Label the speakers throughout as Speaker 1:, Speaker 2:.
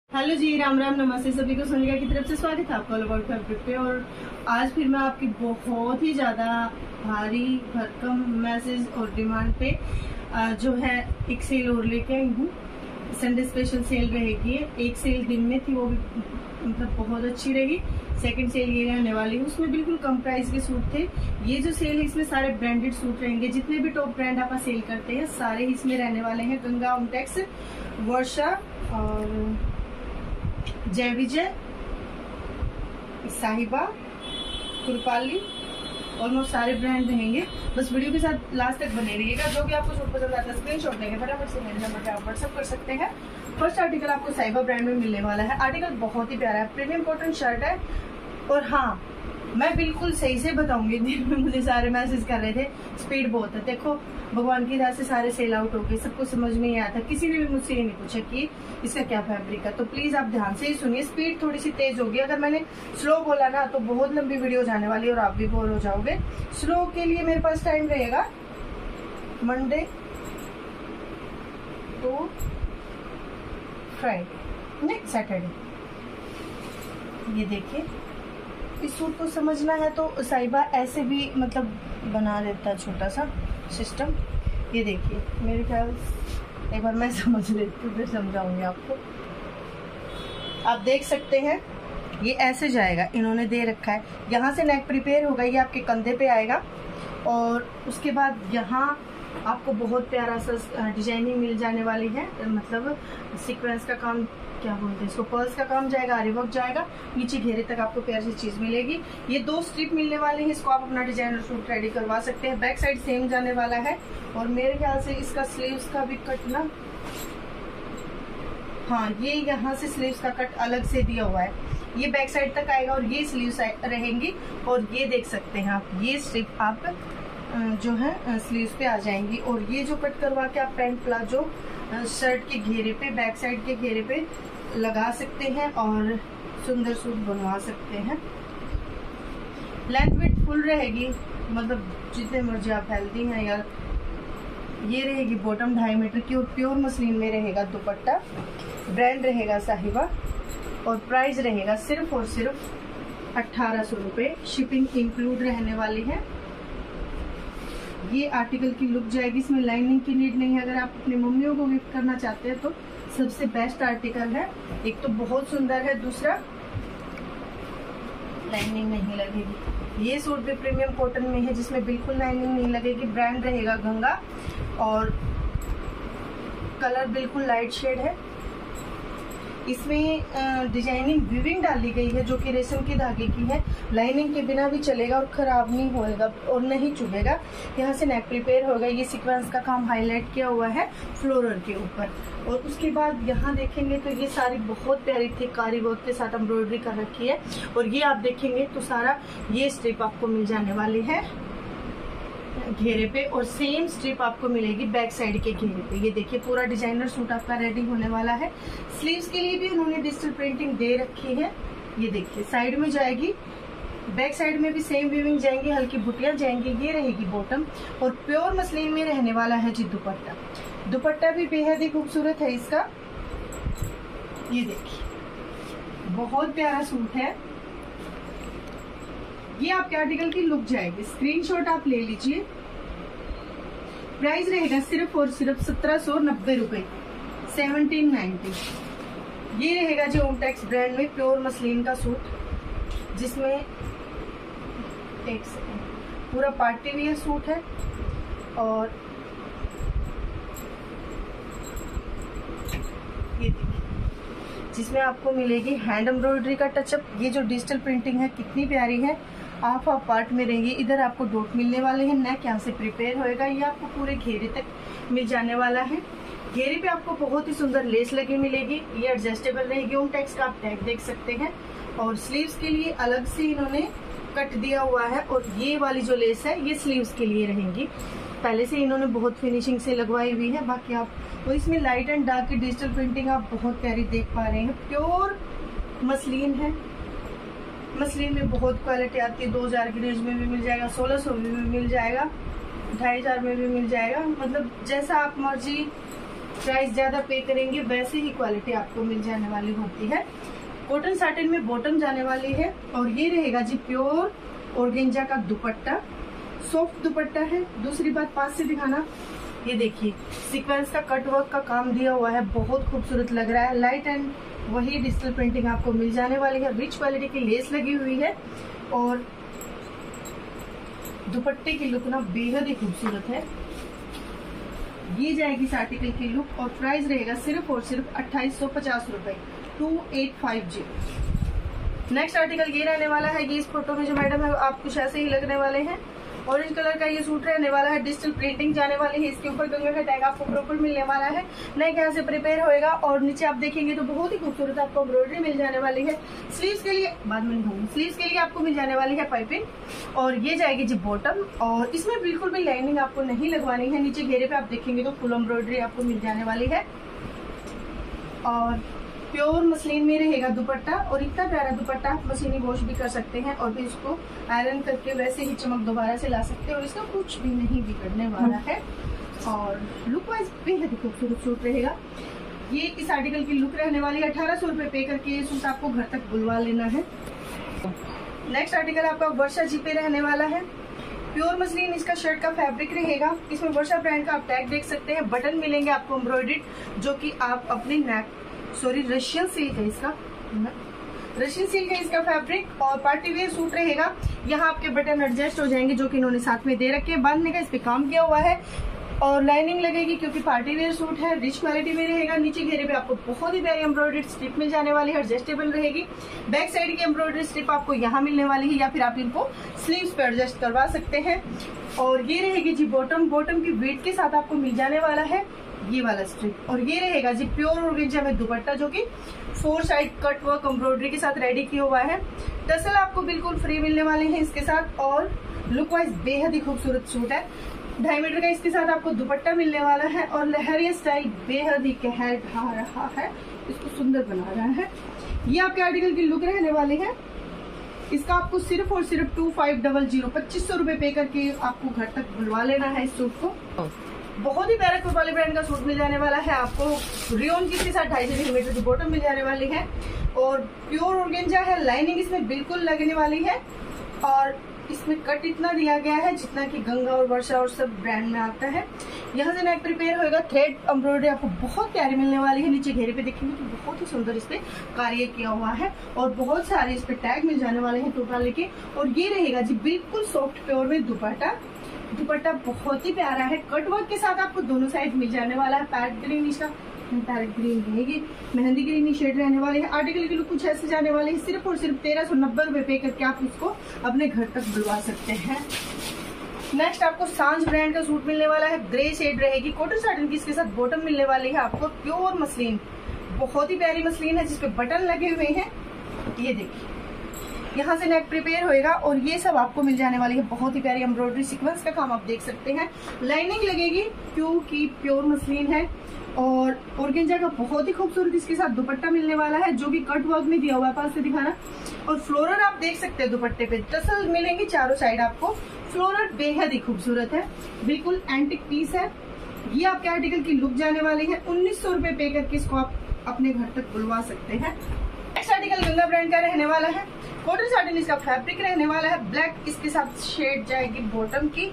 Speaker 1: Hello जी, राम राम, नमस्ते सभी को। सोनिका की तरफ से स्वागत है आपका ऑल अबाउट फैब्रिक पे। और आज फिर मैं आपकी बहुत ही ज़्यादा भारी भरकम मैसेज और डिमांड पे जो है एक सेल और लेके आई हूँ। संडे स्पेशल सेल रहेगी। एक सेल दिन में थी, वो भी मतलब बहुत अच्छी रही। सेकंड सेल ये रहने वाली है, उसमें बिल्कुल कम प्राइस के सूट थे। ये जो सेल है इसमें सारे ब्रांडेड सूट रहेंगे। जितने भी टॉप ब्रांड आप सेल करते हैं सारे इसमें रहने वाले हैं। गंगा, ओमटेक्स, वर्षा और जय विजय, साहिबा, कुरपाली, ऑलमोस्ट सारे ब्रांड रहेंगे। बस वीडियो के साथ लास्ट तक बने रहिएगा। जो भी आपको सूट पसंद आता है स्क्रीनशॉट लेके फटाफट से मेरे नंबर पे आप व्हाट्सएप कर सकते हैं। फर्स्ट आर्टिकल आपको साहिबा ब्रांड में मिलने वाला है। आर्टिकल बहुत ही प्यारा है, प्रीमियम कॉटन शर्ट है। और हाँ, मैं बिल्कुल सही से बताऊंगी। दिन में मुझे सारे मैसेज कर रहे थे स्पीड बहुत है। देखो, भगवान की दया से सारे सेल आउट हो गए, सबको समझ में ही आया था। किसी ने भी मुझसे ये नहीं पूछा कि इसका क्या फैब्रिक है। तो प्लीज आप ध्यान से ही सुनिए। स्पीड थोड़ी सी तेज होगी। अगर मैंने स्लो बोला ना तो बहुत लंबी वीडियो जाने वाली है और आप भी बोर हो जाओगे। स्लो के लिए मेरे पास टाइम रहेगा मंडे टू फ्राइडे, नहीं सैटरडे। ये देखिए, इस सूट को समझना है तो साहिबा ऐसे भी मतलब बना देता है छोटा सा सिस्टम। ये देखिए, मेरे ख्याल एक बार मैं समझ लेती हूँ फिर समझाऊंगी आपको। आप देख सकते हैं ये ऐसे जाएगा, इन्होंने दे रखा है। यहाँ से नेक प्रिपेयर होगा, ये आपके कंधे पे आएगा। और उसके बाद यहाँ आपको बहुत प्यारा सा डिजाइनिंग मिल जाने वाली है। मतलब सीक्वेंस का काम, क्या बोलते हैं इसको, पर्ल्स का काम जाएगा, आरी वर्क जाएगा। नीचे घेरे तक आपको प्यारी सी चीज मिलेगी। ये 2 स्ट्रिप मिलने वाली है। इसको आप अपना डिजाइनर सूट रेडी करवा सकते हैं। बैक साइड सेम जाने वाला है। और मेरे ख्याल से इसका स्लीव्स का भी कट ना, हाँ, ये यहाँ से स्लीव्स का कट अलग से दिया हुआ है। ये बैक साइड तक आएगा और ये स्लीव्स रहेंगी। और ये देख सकते हैं आप, ये स्ट्रिप आप जो है स्लीव्स पे आ जाएंगी। और ये जो कट करवा के आप पैंट प्लाजो शर्ट के घेरे पे, बैक साइड के घेरे पे लगा सकते हैं और सुंदर सूट बनवा सकते हैं। लेंथ विड्थ फुल रहेगी, मतलब जितने मर्जी आप हेल्दी हैं यार। ये रहेगी बॉटम 2.5 मीटर की और प्योर मसलिन में रहेगा दुपट्टा। ब्रांड रहेगा साहिबा और प्राइस रहेगा सिर्फ और सिर्फ 1800 रुपये। शिपिंग इंक्लूड रहने वाली है। ये आर्टिकल की लुक जाएगी। इसमें लाइनिंग की नीड नहीं है। अगर आप अपनी मम्मियों को गिफ्ट करना चाहते हैं तो सबसे बेस्ट आर्टिकल है। एक तो बहुत सुंदर है, दूसरा लाइनिंग नहीं लगेगी। ये सूट भी प्रीमियम कॉटन में है जिसमें बिल्कुल लाइनिंग नहीं लगेगी। ब्रांड रहेगा गंगा और कलर बिल्कुल लाइट शेड है। इसमें डिजाइनिंग वीविंग डाली गई है जो कि रेशम के धागे की है। लाइनिंग के बिना भी चलेगा और खराब नहीं होएगा और नहीं चुभेगा। यहाँ से नेक प्रिपेयर होगा। ये सीक्वेंस का काम हाईलाइट किया हुआ है फ्लोरल के ऊपर। और उसके बाद यहाँ देखेंगे तो ये सारी बहुत प्यारी थी, कारी वर्क के साथ एम्ब्रॉयडरी कर रखी है। और ये आप देखेंगे तो सारा ये स्ट्रिप आपको मिल जाने वाली है घेरे पे। और सेम स्ट्रिप आपको मिलेगी बैक साइड के घेरे पे। ये देखिए, पूरा डिजाइनर सूट आपका रेडी होने वाला है। स्लीव्स के लिए भी उन्होंने डिजिटल प्रिंटिंग दे रखी है। ये देखिए, साइड में जाएगी, बैक साइड में भी सेम वीविंग जाएंगी, हल्की बुटियां जाएंगी। ये रहेगी बॉटम और प्योर मसलिन में रहने वाला है जी दुपट्टा। दुपट्टा भी बेहद ही खूबसूरत है इसका। ये देखिए, बहुत प्यारा सूट है। ये आपके आर्टिकल की लुक जाएगी। स्क्रीनशॉट आप ले लीजिए। प्राइस रहेगा सिर्फ और सिर्फ 1790 रुपए, 1790। ये रहेगा जो ओमटेक्स ब्रांड में प्योर मसलिन का सूट, जिसमें एक सेकंड, पूरा पार्टी वियर सूट है। और ये देखिए, जिसमें आपको मिलेगी हैंड एम्ब्रॉयडरी का टचअप। ये जो डिजिटल प्रिंटिंग है कितनी प्यारी है। हाफ पार्ट में रहेंगी। इधर आपको डॉट मिलने वाले हैं। नेक यहाँ से प्रिपेयर होएगा। ये आपको पूरे घेरे तक मिल जाने वाला है। घेरे पे आपको बहुत ही सुंदर लेस लगी मिलेगी। ये एडजस्टेबल रहेगी। ओमटेक्स का आप टैग देख सकते हैं। और स्लीव्स के लिए अलग से इन्होंने कट दिया हुआ है। और ये वाली जो लेस है ये स्लीव्स के लिए रहेंगी। पहले से इन्होंने बहुत फिनिशिंग से लगवाई हुई है। बाकी आप और इसमें लाइट एंड डार्क की डिजिटल प्रिंटिंग आप बहुत प्यारी देख पा रहे हैं। प्योर मसलिन है। मसलिन में बहुत क्वालिटी आती है। 2000 की रेंज में भी मिल जाएगा, 1600 में भी मिल जाएगा, 2500 में भी मिल जाएगा। मतलब जैसा आप मर्जी प्राइस ज्यादा पे करेंगे वैसे ही क्वालिटी आपको मिल जाने वाली होती है। कॉटन साटिन में बॉटम जाने वाली है और ये रहेगा जी प्योर ऑर्गेंजा का दुपट्टा, सॉफ्ट दुपट्टा है। दूसरी बात पास से दिखाना, ये देखिए सीक्वेंस का कट वर्क का काम दिया हुआ है, बहुत खूबसूरत लग रहा है। लाइट एंड वही डिजिटल प्रिंटिंग आपको मिल जाने वाली है। रिच क्वालिटी की लेस लगी हुई है और दुपट्टे की लुक ना बेहद ही खूबसूरत है। ये जाएगी इस आर्टिकल की लुक और प्राइस रहेगा सिर्फ और सिर्फ 2850 रुपए, 2850। नेक्स्ट आर्टिकल ये रहने वाला है। ये इस फोटो में जो मैडम है आप कुछ ऐसे ही लगने वाले हैं। ऑरेंज कलर का ये सूट रहने वाला है, डिजिटल प्रिंटिंग जाने वाली है। इसके ऊपर गंगा का टैग आपको प्रॉपर मिलने वाला है, नेक यहाँ से प्रिपेयर होएगा और नीचे आप देखेंगे तो बहुत ही खूबसूरत आपको एम्ब्रॉयडरी मिल जाने वाली है। स्लीव्स के लिए बाद में दिखाऊंगी, स्लीव्स के लिए आपको मिल जाने वाली है पाइपिंग और ये जाएगी जी बॉटम और इसमें बिल्कुल भी लाइनिंग आपको नहीं लगवानी है। नीचे घेरे पे आप देखेंगे तो फुल एम्ब्रॉयडरी आपको मिल जाने वाली है और प्योर मसलिन में रहेगा दुपट्टा और इतना प्यारा दुपट्टा आप मशीनी वॉश भी कर सकते हैं और फिर इसको आयरन करके वैसे ही चमक दोबारा से ला सकते हैं और इसका कुछ भी नहीं बिगड़ने वाला है और लुक वाइज बेहद खूबसूरत सूट रहेगा। ये इस आर्टिकल की लुक रहने वाली है। 1800 रुपए पे करके ये सूट आपको घर तक बुलवा लेना है। नेक्स्ट आर्टिकल आपका वर्षा जी पे रहने वाला है। प्योर मसलिन इसका शर्ट का फैब्रिक रहेगा। इसमें वर्षा ब्रांड का आप टैग देख सकते हैं। बटन मिलेंगे आपको एम्ब्रॉयडर्ड जो कि आप अपने नेक रशियन सिल्क है इसका, रशियन सिल्क है इसका फैब्रिक और पार्टी वेयर सूट रहेगा। यहाँ आपके बटन एडजस्ट हो जाएंगे जो कि इन्होंने साथ में दे रखे हैं। बांधने का इस पे काम किया हुआ है और लाइनिंग लगेगी क्योंकि पार्टी वेयर सूट है। रिच क्वालिटी में रहेगा। नीचे घेरे पे आपको बहुत ही प्यारी एम्ब्रॉयडर्ड स्ट्रिप मिल जाने वाली है, एडजस्टेबल रहेगी। बैक साइड की एम्ब्रॉयडर्ड स्ट्रिप आपको यहाँ मिलने वाली है या फिर आप इनको स्लीव्स पे एडजस्ट करवा सकते हैं। और ये रहेगी जी बॉटम, बॉटम की वेट के साथ आपको मिल जाने वाला है ये वाला स्ट्रिप और ये रहेगा जी प्योर ऑर्गेंजा में दुपट्टा जो कि 4 साइड कट वर्क एम्ब्रॉयडरी के साथ रेडी किया हुआ है। टसल आपको बिल्कुल फ्री मिलने वाले हैं इसके साथ और लुक वाइज बेहद ही खूबसूरत सूट है। 2.5 मीटर का इसके साथ आपको दुपट्टा मिलने वाला है और लहरिया स्टाइल बेहद ही कहर ढा रहा है, इसको सुंदर बना रहा है। ये आपके आर्टिकल की लुक रहने वाली है। इसका आपको सिर्फ और सिर्फ 2500 2500 रुपए पे करके आपको घर तक बुलवा लेना है इस सूट को। बहुत ही प्यारा कोटवाली ब्रांड का सूट मिल जाने वाला है आपको। रियोन की इसके साथ 250 सेंटीमीटर की बॉटम मिल जाने वाली है और प्योर ऑर्गेंजा है। लाइनिंग इसमें बिल्कुल लगने वाली है और इसमें कट इतना दिया गया है जितना कि गंगा और वर्षा और सब ब्रांड में आता है। यहाँ से नेक प्रिपेयर होगा। थ्रेड एम्ब्रॉयडरी आपको बहुत प्यारी मिलने वाली है। नीचे घेरे पे देखेंगे तो बहुत ही सुंदर इस पे कार्य किया हुआ है और बहुत सारे इस पे टैग मिल जाने वाले हैं टोटल के। और ये रहेगा जी बिल्कुल सॉफ्ट प्योर में दुपट्टा, दुपट्टा बहुत ही प्यारा है। कट वर्क के साथ आपको दोनों साइड मिल जाने वाला है। पैरेट ग्रीन इसका, पैरेट ग्रीन रहेगी, मेहंदी ग्रीन शेड रहने वाले हैं। आर्टिकल की लुक कुछ ऐसे जाने वाले हैं। सिर्फ और सिर्फ 1390 रुपए पे करके आप इसको अपने घर तक बुलवा सकते हैं। नेक्स्ट आपको सांझ ब्रांड का सूट मिलने वाला है। ग्रे शेड रहेगी। कॉटन साटिन की इसके साथ बॉटम मिलने वाली है आपको। प्योर मसलिन, बहुत ही प्यारी मसलिन है जिसपे बटन लगे हुए हैं। ये देखिए यहाँ से नेक प्रिपेयर होएगा और ये सब आपको मिल जाने वाली है। बहुत ही प्यारी एम्ब्रॉयडरी सीक्वेंस का काम आप देख सकते हैं। लाइनिंग लगेगी क्योंकि प्योर मसलिन है और ऑर्गेंजा का बहुत ही खूबसूरत इसके साथ दुपट्टा मिलने वाला है जो कि कट वर्क में दिया हुआ है। पास से दिखाना और फ्लोरल आप देख सकते हैं दुपट्टे पे। टसल मिलेंगे चारों साइड आपको। फ्लोरल बेहद ही खूबसूरत है, बिल्कुल एंटिक पीस है। ये आपके आर्टिकल की लुक जाने वाली है। 1900 रुपए पे करके इसको आप अपने घर तक बुलवा सकते हैं। नेक्स्ट आर्टिकल गंगा ब्रांड का रहने वाला है। कॉटन साटिन इसका फैब्रिक रहने वाला है। ब्लैक इसके साथ शेड जाएगी बॉटम की,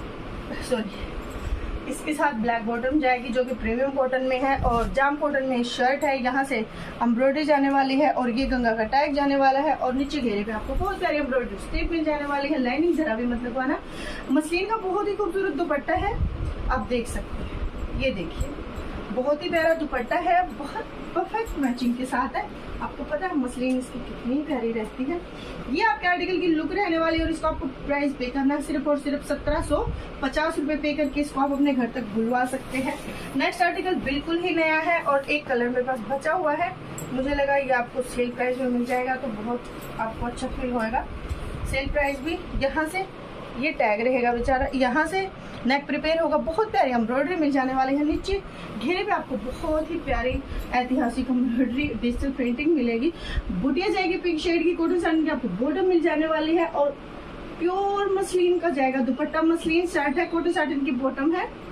Speaker 1: सॉरी इसके साथ ब्लैक बॉटम जाएगी जो कि प्रीमियम कॉटन में है और जाम कॉटन में शर्ट है। यहाँ से एम्ब्रॉयडरी जाने वाली है और ये गंगा का टैग जाने वाला है और नीचे घेरे पे आपको बहुत सारी एम्ब्रॉयडरी स्ट्रिप मिल जाने वाली है। लाइनिंग जरा भी मत लगवाना। मसलिन का बहुत ही खूबसूरत दुपट्टा है, आप देख सकते हैं। ये देखिए बहुत ही प्यारा दुपट्टा है, बहुत परफेक्ट मैचिंग के साथ है। आपको पता है मसलिन इसकी कितनी प्यारी रहती है। ये आपके आर्टिकल की लुक रहने वाली है और इसको आपको प्राइस पे करना है सिर्फ और सिर्फ 1750 रुपए पे करके इसको आप अपने घर तक बुलवा सकते हैं। नेक्स्ट आर्टिकल बिल्कुल ही नया है और एक कलर मेरे पास बचा हुआ है। मुझे लगा ये आपको सेल प्राइस में मिल जाएगा तो बहुत आपको अच्छा फील होएगा। सेल प्राइस भी यहाँ से ये टैग रहेगा बेचारा, यहाँ से नेक प्रिपेयर होगा। बहुत प्यारी एम्ब्रॉयडरी मिल जाने वाली है। नीचे घेरे पे आपको बहुत ही प्यारी ऐतिहासिक एम्ब्रॉयडरी डिजिटल प्रिंटिंग मिलेगी। बुटिया जाएगी पिंक शेड की। कॉटन साटिन की आपको बॉटम मिल जाने वाली है और प्योर मसलिन का जाएगा दुपट्टा। मसलिन शर्ट है, कॉटन साटिन की बॉटम है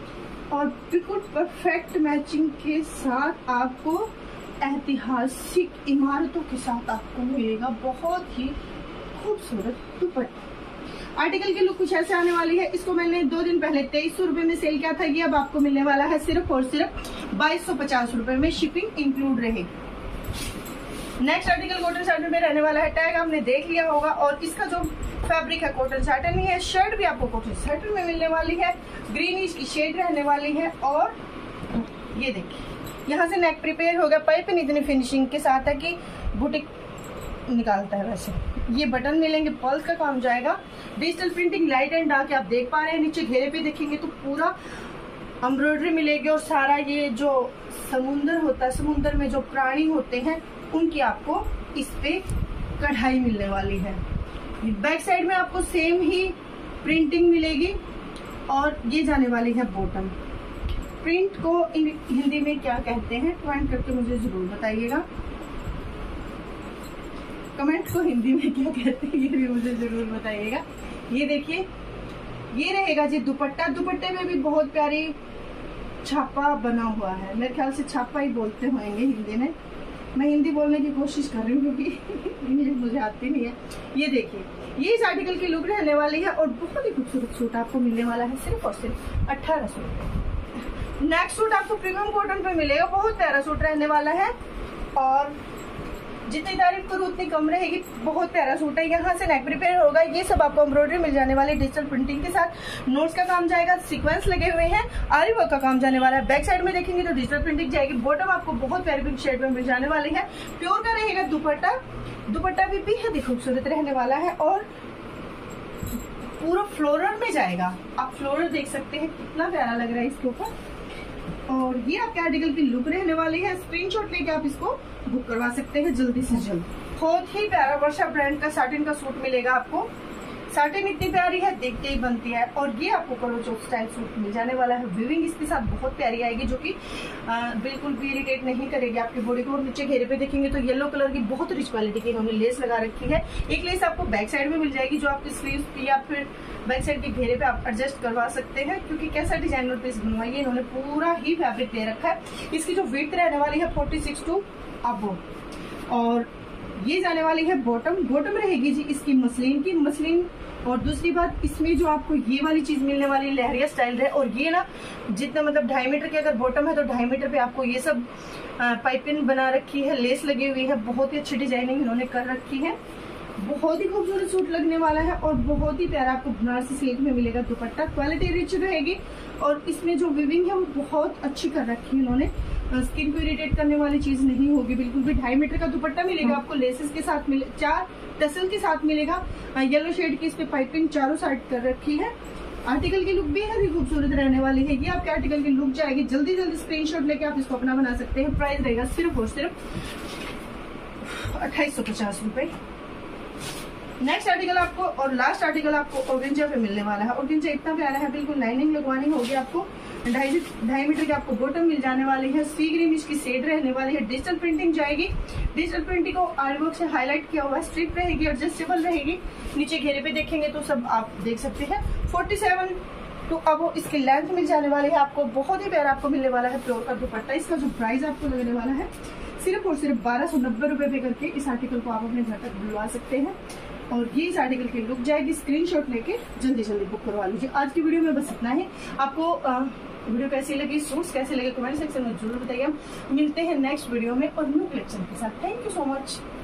Speaker 1: और बिल्कुल परफेक्ट मैचिंग के साथ आपको ऐतिहासिक इमारतों के साथ आपको मिलेगा बहुत ही खूबसूरत दुपट्टा। आर्टिकल की लुक कुछ ऐसे आने वाली है। इसको मैंने 2 दिन पहले 2300 रुपए में सेल किया था। ये अब आपको मिलने वाला है सिर्फ और सिर्फ 2250 रुपए में, शिपिंग इंक्लूड रहेगी। नेक्स्ट आर्टिकल कॉटन साटन में रहने वाला है। टैग आपने देख लिया होगा और इसका जो फैब्रिक है कॉटन साटन ही है। शर्ट भी आपको कॉटन साटन में मिलने वाली है। ग्रीनिश की शेड रहने वाली है और ये देखिए यहाँ से नेक प्रिपेयर हो गया। पाइपिंग इतनी फिनिशिंग के साथ है कि बुटीक निकालता है। वैसे ये बटन मिलेंगे, पल्स का काम जाएगा। Digital printing light and dark आप देख पा रहे हैं। नीचे घेरे पे देखेंगे तो पूरा एम्ब्रॉयडरी मिलेगी और सारा ये जो समुंदर होता है, समुंदर में जो प्राणी होते हैं उनकी आपको इस पे कढ़ाई मिलने वाली है। बैक साइड में आपको सेम ही प्रिंटिंग मिलेगी और ये जाने वाली है बॉटम। प्रिंट को हिंदी में क्या कहते हैं कमेंट करके मुझे जरूर बताइएगा। कमेंट को हिंदी में क्या कहते हैं ये भी मुझे जरूर बताइएगा। ये देखिए ये रहेगा जी दुपट्टा। दुपट्टे में भी बहुत प्यारी छापा बना हुआ है। मेरे ख्याल से छापा ही बोलते होंगे हिंदी में। मैं हिंदी बोलने की कोशिश कर रही हूँ क्योंकि इंग्लिश मुझे आती नहीं है। ये देखिए ये इस आर्टिकल की लुक रहने वाली है और बहुत ही खूबसूरत सूट आपको मिलने वाला है सिर्फ और सिर्फ 1800 रुपए। नेक्स्ट सूट आपको प्रीमियम कॉटन पे मिलेगा। बहुत प्यारा सूट रहने वाला है और जितनी तारीफ करूँ उतनी कम रहेगी। बहुत प्यारा सूट है। यहाँ से नेक प्रिपेयर होगा। ये सब आपको एम्ब्रॉयडरी मिल जाने वाली डिजिटल प्रिंटिंग के साथ। नोट्स का काम जाएगा, सीक्वेंस लगे हुए हैं, आरी वर्क का काम जाने वाला है। बैक साइड में देखेंगे तो डिजिटल प्रिंटिंग जाएगी। बॉटम आपको बहुत प्यारी पिंक शेड में मिल जाने वाली है। प्योर का रहेगा दुपट्टा। दुपट्टा भी बेहद ही खूबसूरत रहने वाला है और पूरा फ्लोरल में जाएगा। आप फ्लोरल देख सकते हैं कितना प्यारा लग रहा है इसके ऊपर। और ये आपके आर्टिकल की लुक रहने वाली है। स्क्रीनशॉट लेके आप इसको बुक करवा सकते हैं जल्दी से जल्द। बहुत ही प्यारा वर्षा ब्रांड का साटिन का सूट मिलेगा आपको। साटिन इतनी प्यारी है देखते ही बनती है। और ये आपको करो जो स्टाइल सूट मिल जाने वाला है। वीविंग इसके साथ बहुत प्यारी आएगी जो कि बिल्कुल भी इरिटेट नहीं करेगी आपकी बॉडी को। और नीचे घेरे पे देखेंगे तो येलो कलर की बहुत रिच क्वालिटी की इन्होंने लेस लगा रखी है। एक लेस आपको बैक साइड में मिल जाएगी जो आपकी स्लीव या फिर बैक साइड के घेरे पे आप एडजस्ट करवा सकते हैं क्योंकि कैसा डिजाइनर पीस बनवाई है इन्होंने पूरा ही फैब्रिक दे रखा है। इसकी जो विड्थ रहने वाली है 46 टू अबव और ये जाने वाली है बॉटम। बॉटम रहेगी जी इसकी मसलिन की, मसलिन। और दूसरी बात इसमें जो आपको ये वाली चीज मिलने वाली लहरिया स्टाइल है। और ये ना जितना मतलब 2.5 मीटर की अगर बॉटम है तो 2.5 मीटर पे आपको ये सब पाइपिंग बना रखी है, लेस लगी हुई है। बहुत ही अच्छी डिजाइनिंग इन्होंने कर रखी है। बहुत ही खूबसूरत सूट लगने वाला है और बहुत ही प्यारा आपको बनारसी सिल्क में मिलेगा दुपट्टा। क्वालिटी रिच रहेगी और इसमें जो विविंग है वो बहुत अच्छी कर रखी है इन्होंने। स्किन को इरिटेट करने वाली चीज नहीं होगी बिल्कुल भी। 2.5 मीटर का दुपट्टा मिलेगा आपको, लेसेस के साथ मिले, 4 टसल के साथ मिलेगा। येलो शेड की इस पे पाइपिंग चारों साइड कर रखी है। आर्टिकल की लुक बेहद ही खूबसूरत रहने वाली है। ये आपके आर्टिकल की लुक जाएगी। जल्दी जल्दी स्क्रीनशॉट लेके आप इसको अपना बना सकते हैं। प्राइस रहेगा सिर्फ और सिर्फ 2850 रुपए। नेक्स्ट आर्टिकल आपको और लास्ट आर्टिकल आपको ऑर्गेंजा पे मिलने वाला है। ऑर्गेंजा इतना प्यारा है, बिल्कुल लाइनिंग लगवानी होगी आपको। 2.5 मीटर की आपको बॉटम मिल जाने वाली है। सी ग्रीन इसकी शेड रहने वाली है। डिजिटल प्रिंटिंग जाएगी। डिजिटल प्रिंटिंग को आरी वर्क से हाईलाइट किया हुआ है। स्ट्रिप रहेगी, एडजस्टेबल रहेगी। नीचे घेरे पे देखेंगे तो सब आप देख सकते हैं। 47 तो अब इसकी लेंथ मिल जाने वाली है आपको। बहुत ही प्यारा आपको मिलने वाला है प्योर का दुपट्टा। इसका जो प्राइस आपको लगने वाला है सिर्फ और सिर्फ 1290 रुपए पे करके इस आर्टिकल को आप अपने घर तक बुलवा सकते हैं। और ये इस आर्टिकल की लुक जाएगी। स्क्रीनशॉट लेके जल्दी जल्दी बुक करवा लीजिए। आज की वीडियो में बस इतना ही। आपको वीडियो कैसी लगी, सूट्स कैसे लगे कमेंट सेक्शन में जरूर बताइए। हम मिलते हैं नेक्स्ट वीडियो में और न्यू कलेक्शन के साथ। Thank you so much.